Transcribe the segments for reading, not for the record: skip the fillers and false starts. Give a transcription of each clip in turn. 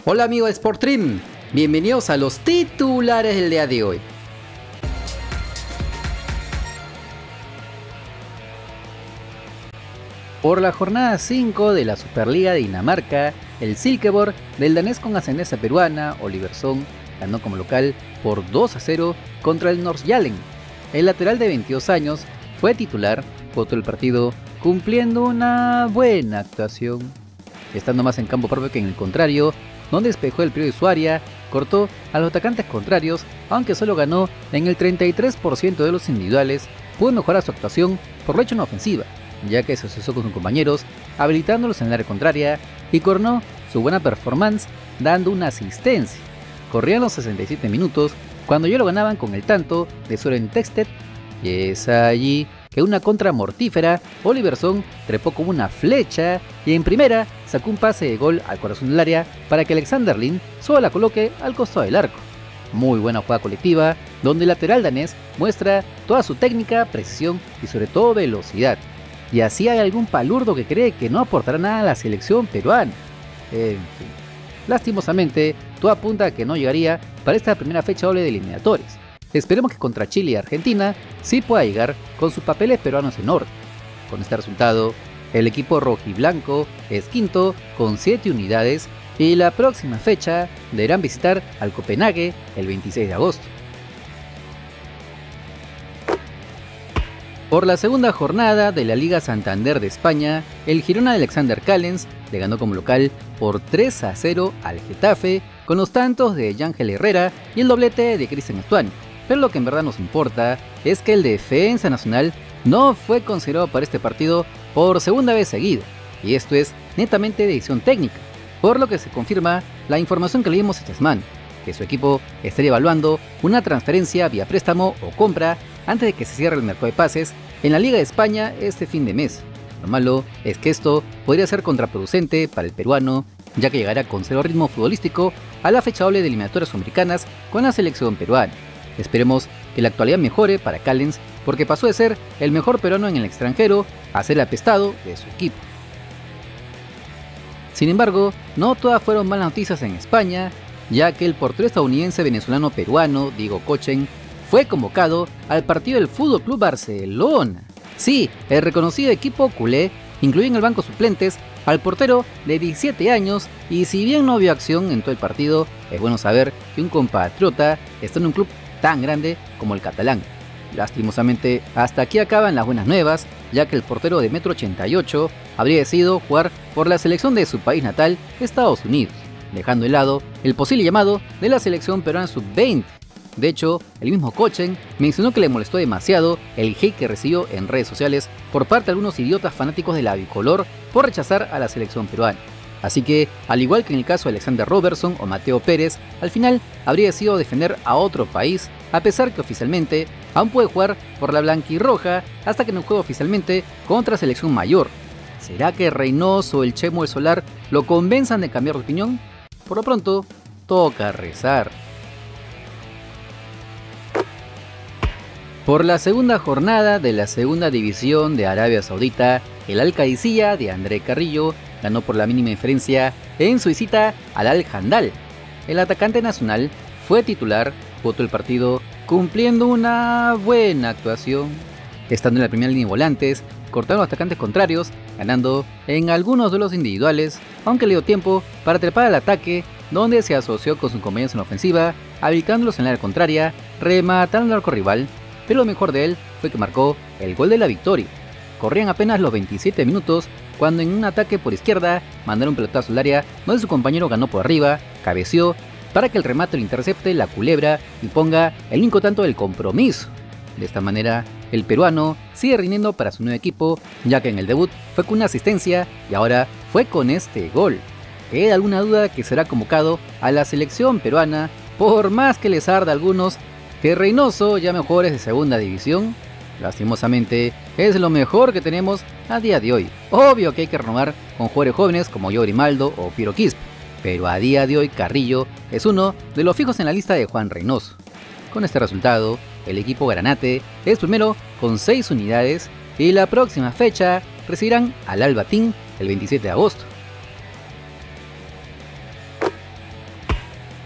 Hola amigos de Sportstream, bienvenidos a los titulares del día de hoy. Por la jornada 5 de la Superliga de Dinamarca, el Silkeborg del danés con ascendencia peruana, Oliversson, ganó como local por 2-0 contra el Nordsjælland. El lateral de 22 años fue titular por todo el partido, cumpliendo una buena actuación, estando más en campo propio que en el contrario, donde despejó el periodo de su área, cortó a los atacantes contrarios, aunque solo ganó en el 33% de los individuales, pudo mejorar su actuación por lo hecho en ofensiva, ya que se asoció con sus compañeros, habilitándolos en el área contraria, y coronó su buena performance dando una asistencia. Corrían los 67 minutos cuando ya lo ganaban con el tanto de Søren Tefted, y es allí que una contra mortífera, Oliversson trepó como una flecha y en primera sacó un pase de gol al corazón del área para que Alexander Lind solo la coloque al costado del arco. Muy buena jugada colectiva, donde el lateral danés muestra toda su técnica, precisión y sobre todo velocidad. Y así hay algún palurdo que cree que no aportará nada a la selección peruana. En fin, lastimosamente, todo apunta a que no llegaría para esta primera fecha doble de eliminatorias. Esperemos que contra Chile y Argentina sí pueda llegar con sus papeles peruanos en orden. Con este resultado, el equipo rojiblanco es quinto con 7 unidades y la próxima fecha deberán visitar al Copenhague el 26 de agosto. Por la segunda jornada de la Liga Santander de España, el Girona de Alexander Callens le ganó como local por 3-0 al Getafe con los tantos de Yángel Herrera y el doblete de Cristian Stuani. Pero lo que en verdad nos importa es que el defensa nacional no fue considerado para este partido por segunda vez seguida, y esto es netamente de decisión técnica, por lo que se confirma la información que leímos esta semana, que su equipo estaría evaluando una transferencia vía préstamo o compra antes de que se cierre el mercado de pases en la Liga de España este fin de mes. Lo malo es que esto podría ser contraproducente para el peruano, ya que llegará con cero ritmo futbolístico a la fecha doble de eliminatorias sudamericanas con la selección peruana. Esperemos que la actualidad mejore para Callens, porque pasó de ser el mejor peruano en el extranjero a ser el apestado de su equipo. Sin embargo, no todas fueron malas noticias en España, ya que el portero estadounidense venezolano peruano Diego Kochen fue convocado al partido del FC Barcelona. Sí, el reconocido equipo culé incluyó en el banco suplentes al portero de 17 años y si bien no vio acción en todo el partido, es bueno saber que un compatriota está en un club tan grande como el catalán. Lastimosamente, hasta aquí acaban las buenas nuevas, ya que el portero de 1,88 m habría decidido jugar por la selección de su país natal, Estados Unidos, dejando de lado el posible llamado de la selección peruana sub-20. De hecho, el mismo Kochen mencionó que le molestó demasiado el hate que recibió en redes sociales por parte de algunos idiotas fanáticos de la bicolor por rechazar a la selección peruana. Así que, al igual que en el caso de Alexander Robertson o Mateo Pérez, al final habría decidido defender a otro país, a pesar que oficialmente aún puede jugar por la blanquirroja hasta que no juegue oficialmente contra selección mayor. ¿Será que Reynoso o el Chemo del Solar lo convenzan de cambiar de opinión? Por lo pronto, toca rezar. Por la segunda jornada de la segunda división de Arabia Saudita, el Al-Qadisiyah de André Carrillo ganó por la mínima diferencia en su visita al Al-Handal. El atacante nacional fue titular por todo el partido, cumpliendo una buena actuación. Estando en la primera línea de volantes, cortaron a los atacantes contrarios, ganando en algunos duelos individuales, aunque le dio tiempo para trepar al ataque, donde se asoció con sus compañeros en la ofensiva, habilitándolos en la área contraria, rematando al arco rival, pero lo mejor de él fue que marcó el gol de la victoria. Corrían apenas los 27 minutos cuando en un ataque por izquierda mandaron un pelotazo al área donde su compañero ganó por arriba, cabeció para que el remate lo intercepte la culebra y ponga el único tanto del compromiso. De esta manera, el peruano sigue rindiendo para su nuevo equipo, ya que en el debut fue con una asistencia y ahora fue con este gol. ¿Queda alguna duda que será convocado a la selección peruana, por más que les arda a algunos que Reynoso llame jugadores de segunda división? Lastimosamente, es lo mejor que tenemos a día de hoy. Obvio que hay que renovar con jugadores jóvenes como Joe Grimaldo o Piero Quispe, pero a día de hoy Carrillo es uno de los fijos en la lista de Juan Reynoso. Con este resultado, el equipo granate es primero con 6 unidades y la próxima fecha recibirán al Al Batin el 27 de agosto.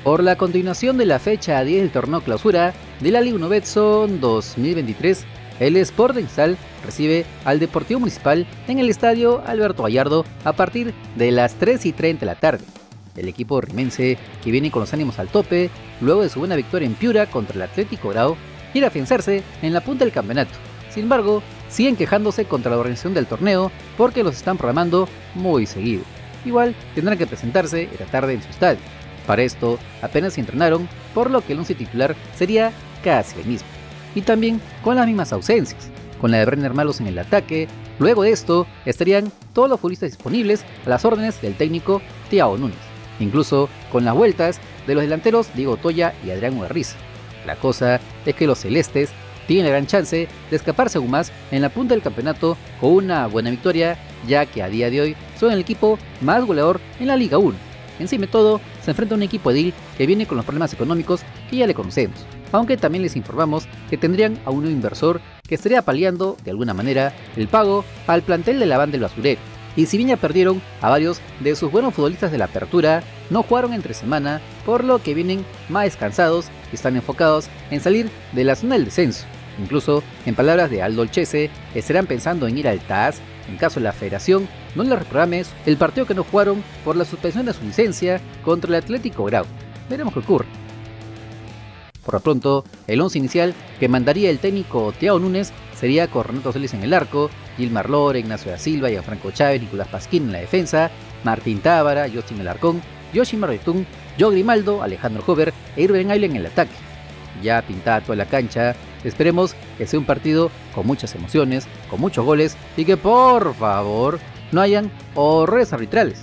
Por la continuación de la fecha 10 del torneo clausura de la Liga 1 Betson 2023, el Sporting Cristal recibe al Deportivo Municipal en el estadio Alberto Gallardo a partir de las 3:30 de la tarde. El equipo rimense, que viene con los ánimos al tope, luego de su buena victoria en Piura contra el Atlético Grau, quiere afianzarse en la punta del campeonato. Sin embargo, siguen quejándose contra la organización del torneo porque los están programando muy seguido. Igual tendrán que presentarse esta tarde en su estadio. Para esto, apenas se entrenaron, por lo que el once titular sería casi el mismo. Y también con las mismas ausencias, con la de Brenner Malos en el ataque. Luego de esto, estarían todos los futbolistas disponibles a las órdenes del técnico Thiago Núñez, incluso con las vueltas de los delanteros Diego Toya y Adrián Ugarriza. La cosa es que los celestes tienen la gran chance de escaparse aún más en la punta del campeonato con una buena victoria, ya que a día de hoy son el equipo más goleador en la Liga 1. Encima de todo, se enfrenta a un equipo edil que viene con los problemas económicos que ya le conocemos, aunque también les informamos que tendrían a un nuevo inversor que estaría paliando, de alguna manera, el pago al plantel de la banda del Basurero. Y si bien ya perdieron a varios de sus buenos futbolistas de la apertura, no jugaron entre semana, por lo que vienen más descansados y están enfocados en salir de la zona del descenso. Incluso, en palabras de Aldo Olchese, estarán pensando en ir al TAS en caso la federación no les reprograme el partido que no jugaron por la suspensión de su licencia contra el Atlético Grau. Veremos qué ocurre. Por lo pronto, el once inicial que mandaría el técnico Thiago Núñez sería con Renato Celis en el arco, Gilmar Lora, Ignacio da Silva, Gianfranco Chávez, Nicolás Pasquín en la defensa, Martín Tábara, Justin Alarcón, Yoshimar Yotun, Joe Grimaldo, Alejandro Hover e Irving Ayla en el ataque. Ya pintada toda la cancha, esperemos que sea un partido con muchas emociones, con muchos goles y que por favor no hayan horrores arbitrales.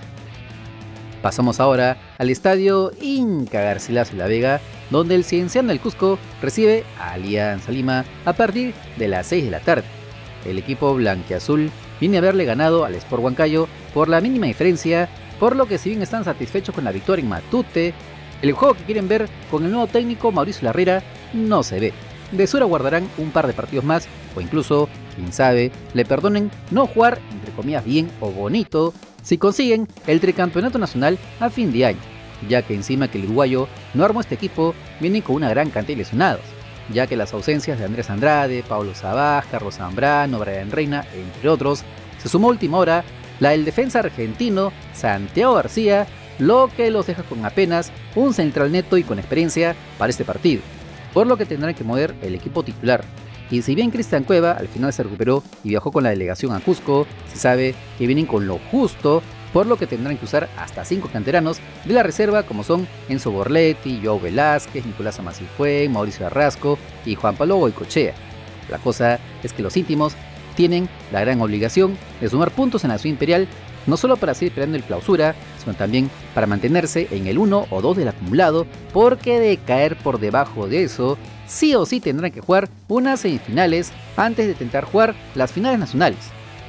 Pasamos ahora al estadio Inca Garcilaso de la Vega, donde el Cienciano del Cusco recibe a Alianza Lima a partir de las 6 de la tarde. El equipo blanquiazul viene a haberle ganado al Sport Huancayo por la mínima diferencia, por lo que si bien están satisfechos con la victoria en Matute, el juego que quieren ver con el nuevo técnico Mauricio Larrera no se ve. De seguro guardarán un par de partidos más, o incluso, quién sabe, le perdonen no jugar, entre comillas, bien o bonito, si consiguen el tricampeonato nacional a fin de año, ya que encima que el uruguayo no armó este equipo, vienen con una gran cantidad de lesionados, ya que las ausencias de Andrés Andrade, Pablo Sabaj, Carlos Zambrano, Brian Reina, entre otros, se sumó a última hora la del defensa argentino Santiago García, lo que los deja con apenas un central neto y con experiencia para este partido, por lo que tendrán que mover el equipo titular. Y si bien Cristian Cueva al final se recuperó y viajó con la delegación a Cusco, se sabe que vienen con lo justo, por lo que tendrán que usar hasta 5 canteranos de la reserva como son Enzo Borletti, Joao Velázquez, Nicolás Amasifue, Mauricio Arrasco y Juan Pablo Goicochea. La cosa es que los íntimos tienen la gran obligación de sumar puntos en la ciudad imperial, no solo para seguir peleando el clausura, sino también para mantenerse en el 1 o 2 del acumulado, porque de caer por debajo de eso, sí o sí tendrán que jugar unas semifinales antes de intentar jugar las finales nacionales.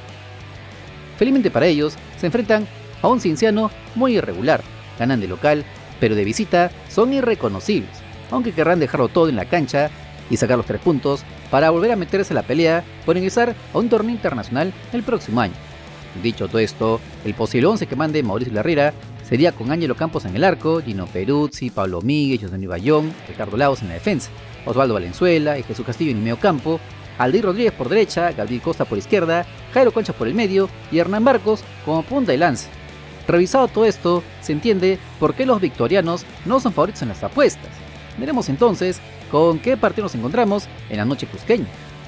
Felizmente para ellos, se enfrentan a un Cienciano muy irregular, ganan de local, pero de visita son irreconocibles, aunque querrán dejarlo todo en la cancha y sacar los 3 puntos para volver a meterse a la pelea por ingresar a un torneo internacional el próximo año. Dicho todo esto, el posible 11 que mande Mauricio Larrera sería con Ángelo Campos en el arco, Gino Peruzzi, Pablo Miguel, José Bayón, Ricardo Lagos en la defensa, Osvaldo Valenzuela y Jesús Castillo en el medio campo, Aldir Rodríguez por derecha, Gabriel Costa por izquierda, Jairo Concha por el medio y Hernán Barcos como punta de lanza. Revisado todo esto, se entiende por qué los victorianos no son favoritos en las apuestas. Veremos entonces con qué partido nos encontramos en la noche cusqueña.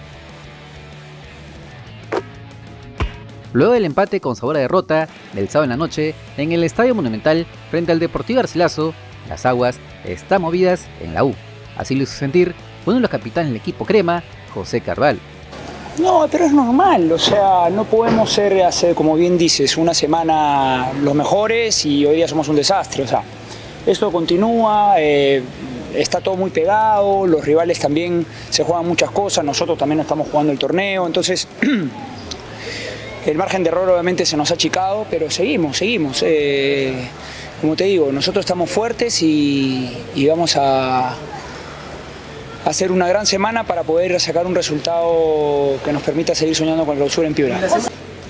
Luego del empate con sabor a derrota del sábado en la noche en el Estadio Monumental frente al Deportivo Garcilaso, las aguas están movidas en la U. Así lo hizo sentir uno de los capitanes del equipo crema, José Carvalho. No, pero es normal, o sea, no podemos ser, como bien dices, una semana los mejores y hoy día somos un desastre, o sea, esto continúa, está todo muy pegado, los rivales también se juegan muchas cosas, nosotros también no estamos jugando el torneo, entonces el margen de error obviamente se nos ha achicado, pero seguimos, como te digo, nosotros estamos fuertes y vamos a hacer una gran semana para poder sacar un resultado que nos permita seguir soñando con el clausura en Piura.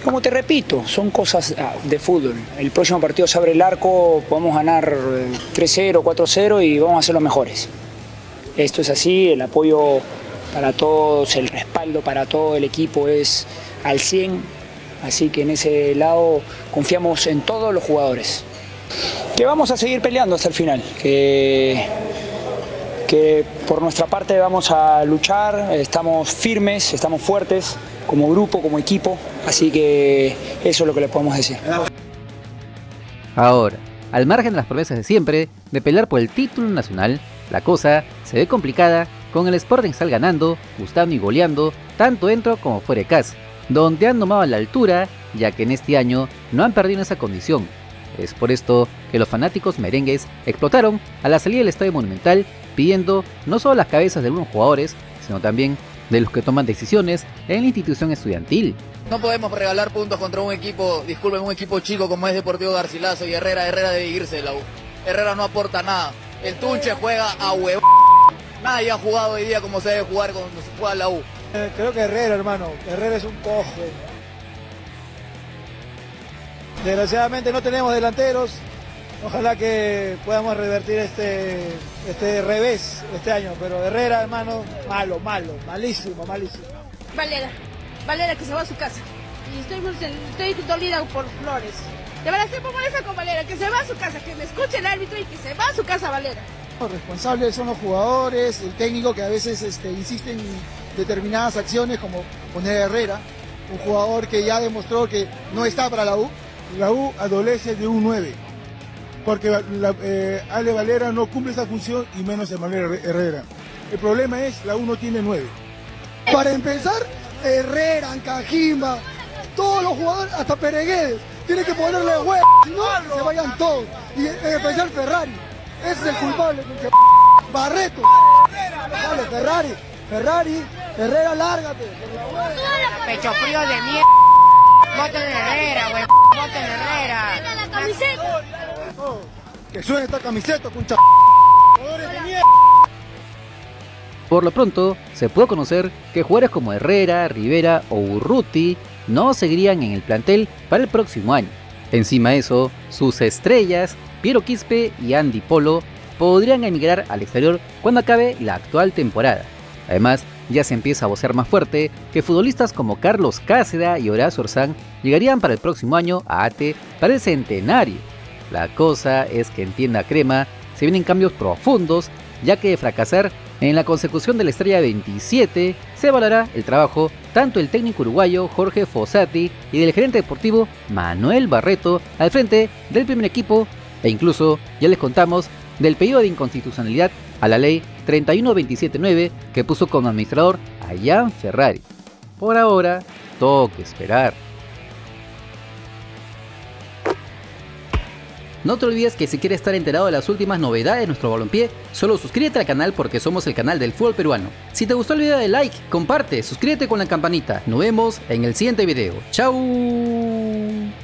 Como te repito, son cosas de fútbol. El próximo partido se abre el arco, podemos ganar 3-0, 4-0 y vamos a ser los mejores. Esto es así, el apoyo para todos, el respaldo para todo el equipo es al 100, así que en ese lado confiamos en todos los jugadores. Que vamos a seguir peleando hasta el final, que por nuestra parte vamos a luchar, estamos firmes, estamos fuertes, como grupo, como equipo, así que eso es lo que les podemos decir. Ahora, al margen de las promesas de siempre de pelear por el título nacional, la cosa se ve complicada con el Sporting Cristal ganando, gustando y goleando tanto dentro como fuera de casa, donde han domado la altura, ya que en este año no han perdido esa condición. Es por esto que los fanáticos merengues explotaron a la salida del Estadio Monumental pidiendo no solo las cabezas de algunos jugadores, sino también de los que toman decisiones en la institución estudiantil. No podemos regalar puntos contra un equipo, disculpen, un equipo chico como es Deportivo Garcilaso y Herrera debe irse de la U. Herrera no aporta nada, el Tunche juega a huevo. Nadie ha jugado hoy día como se debe jugar cuando se juega la U. Creo que Herrera, hermano, Herrera es un cojo. Desgraciadamente no tenemos delanteros, ojalá que podamos revertir este revés este año, pero Herrera, hermano, malo, malísimo. Valera que se va a su casa. Y estoy dolida por Flores. De verdad estoy muy molesta con Valera, que se va a su casa, que me escuche el árbitro y que se va a su casa Valera. Los responsables son los jugadores, el técnico que a veces insiste en determinadas acciones como poner a Herrera, un jugador que ya demostró que no está para la U. La U adolece de un 9, porque Ale Valera no cumple esa función y menos Emanuel Herrera. El problema es la U no tiene 9. Para empezar, Herrera, Ancajima, todos los jugadores, hasta Pereguedes, tienen que ponerle huevos, si no, se vayan todos. Y en especial Ferrari, ese es el culpable. Barreto, Ferrari, Herrera, lárgate. Pecho frío de mierda. Voten Herrera, güey. Voten Herrera. La camiseta. Que suene esta camiseta, concha. Por lo pronto, se pudo conocer que jugadores como Herrera, Rivera o Urruti no seguirían en el plantel para el próximo año. Encima de eso, sus estrellas, Piero Quispe y Andy Polo, podrían emigrar al exterior cuando acabe la actual temporada. Además, ya se empieza a vocear más fuerte que futbolistas como Carlos Cáceda y Horacio Orzán llegarían para el próximo año a ATE para el centenario. La cosa es que en Tienda Crema se vienen cambios profundos, ya que de fracasar en la consecución de la estrella 27 se evaluará el trabajo tanto del técnico uruguayo Jorge Fossati y del gerente deportivo Manuel Barreto al frente del primer equipo, e incluso ya les contamos del pedido de inconstitucionalidad a la ley 31279 que puso como administrador a Jan Ferrari. Por ahora, toca esperar. No te olvides que si quieres estar enterado de las últimas novedades de nuestro balompié, solo suscríbete al canal porque somos el canal del fútbol peruano. Si te gustó el video, dale like, comparte, suscríbete con la campanita. Nos vemos en el siguiente video. ¡Chao!